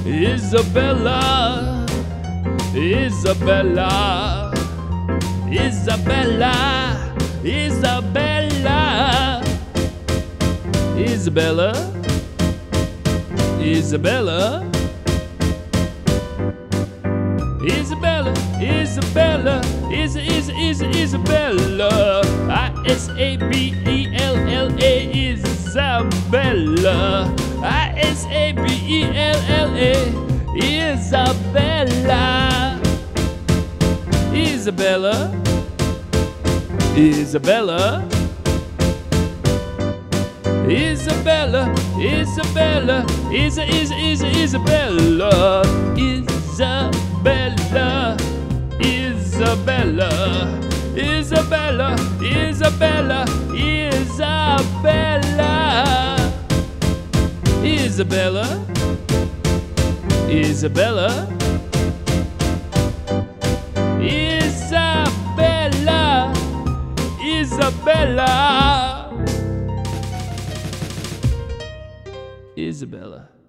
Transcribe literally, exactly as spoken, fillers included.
Isabella, Isabella, Isabella, Isabella, Isabella, Isabella, Isabella, Isabella, is is is Isabella, I S A B E L L A, Isabella, I S A B E L L A, Isabella, Isabella, Isabella, Isabella, Isabella, is is is Isabella, Isabella, Isabella, Isabella, Isabella, Isabella, Isabella, Isabella, Isabella, Isabella, Isabella.